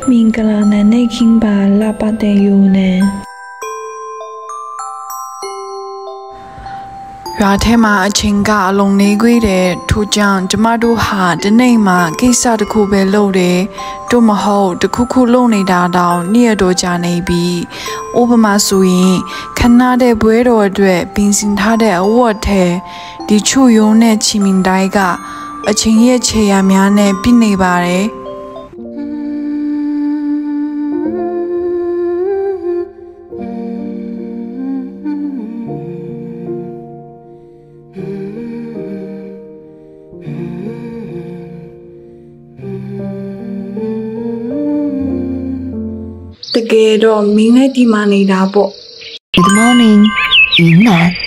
မင်္ဂလာနံနက်ခင်းပါလာပတဲ့ယူနေရွာထဲမှာအချိန်ကအလုံးနေခွေးတယ်ထို့ကြောင့်ကျမတို့ဟာဒီနေ့မှကိစ္စတစ်ခုပဲလုပ်တယ်တို့မဟုတ်တစ်ခုခုလုပ်နေတာတောင်နေ့ရက်တော့ကြာနေပြီဥပမာဆိုရင်ခဏတဲ့ဘွဲတော်အတွက်ပင်စင်ထားတဲ့အဝတ်ထဲဒီချူယုံနဲ့ချီမင်တိုင်းကအချိန်ရဲ့ခြေရများနဲ့ပြည့်နေပါတယ်တကယ်တော့မင်းနဲ့ဒီမှာနေတာပေါ့ Good morning 云南